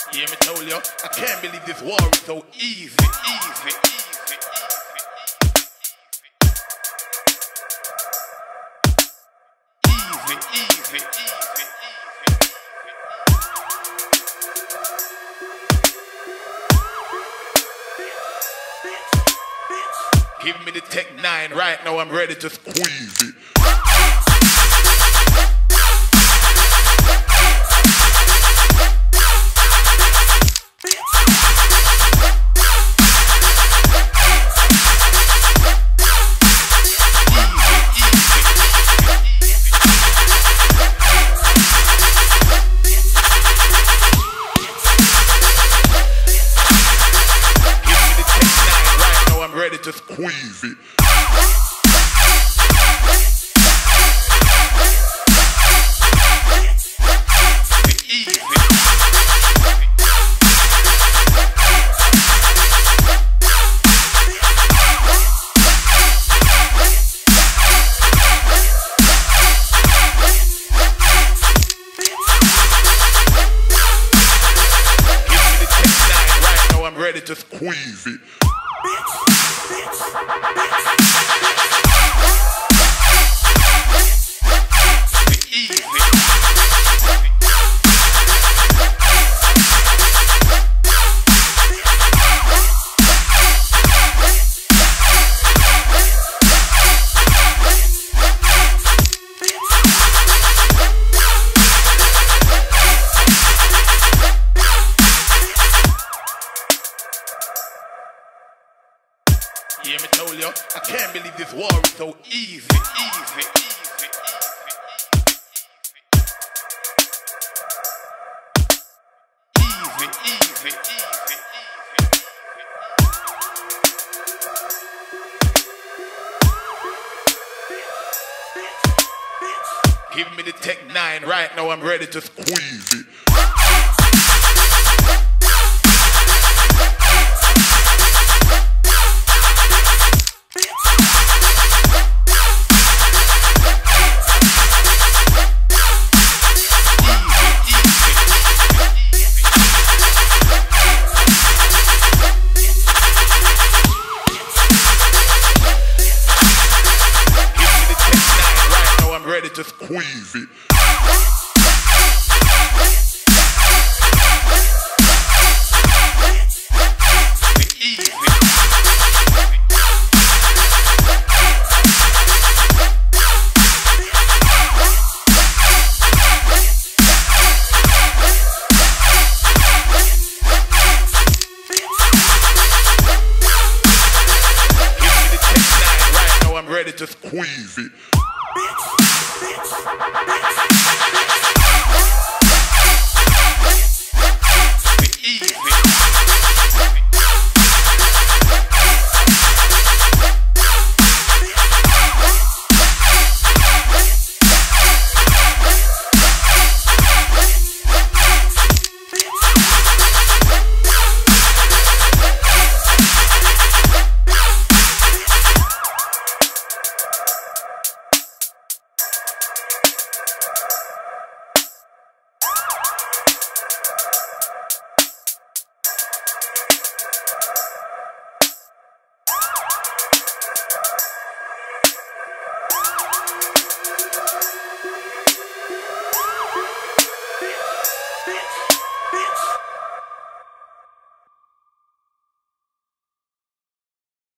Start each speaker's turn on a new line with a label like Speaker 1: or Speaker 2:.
Speaker 1: Yeah, me told you, I can't believe this war is so easy. Give me the Tech 9 right now, I'm ready to squeeze it. Ready to squeeze it. Ready to squeeze it. Yeah, me told you, I can't believe this war is so easy. Give me the Tech 9 right now, I'm ready to squeeze it. Ready to squeeze it. Ready to squeeze it.